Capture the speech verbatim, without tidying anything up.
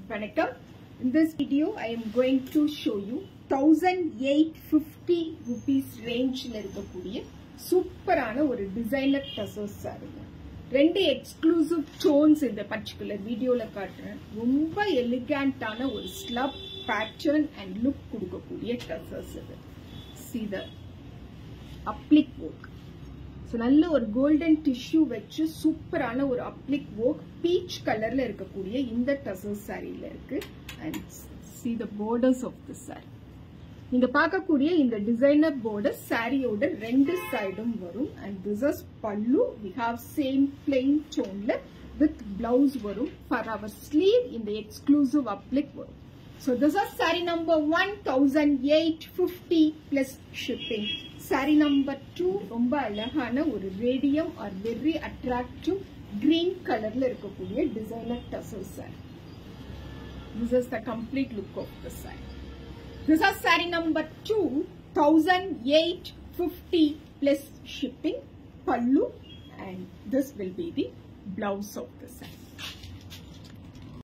Vanakkam. In this video, I am going to show you one thousand eight hundred fifty rupees range la irukkudiya super ana or designer tussars saree. ரெண்டு exclusive tones in the particular video la காட்டுறேன். ரொம்ப elegant ana ஒரு slab pattern and look கொடுக்கக்கூடிய tussars இது. See the applique work. So நல்ல ஒரு golden tissue வச்சு சூப்பரான ஒரு applique work peach கலர்ல இருக்கக்கூடிய இந்த tussars சாரியில இருக்கு. And see the borders of the saree. நீங்க பார்க்கக்கூடிய இந்த designer border சாரியோட ரெண்டு சைடும் வரும். And this is pallu. We have same plain tone with blouse வரும். For our sleeve in the exclusive applique வரும். So this is saree number one thousand eight hundred fifty plus shipping. Saree number two ரொம்ப அழகான ஒரு radium or very attractive green colorல இருக்கக்கூடிய designer tussars saree. This is the complete look of the saree. This is saree number two, one thousand eight hundred fifty plus shipping, pallu, and this will be the blouse of the saree.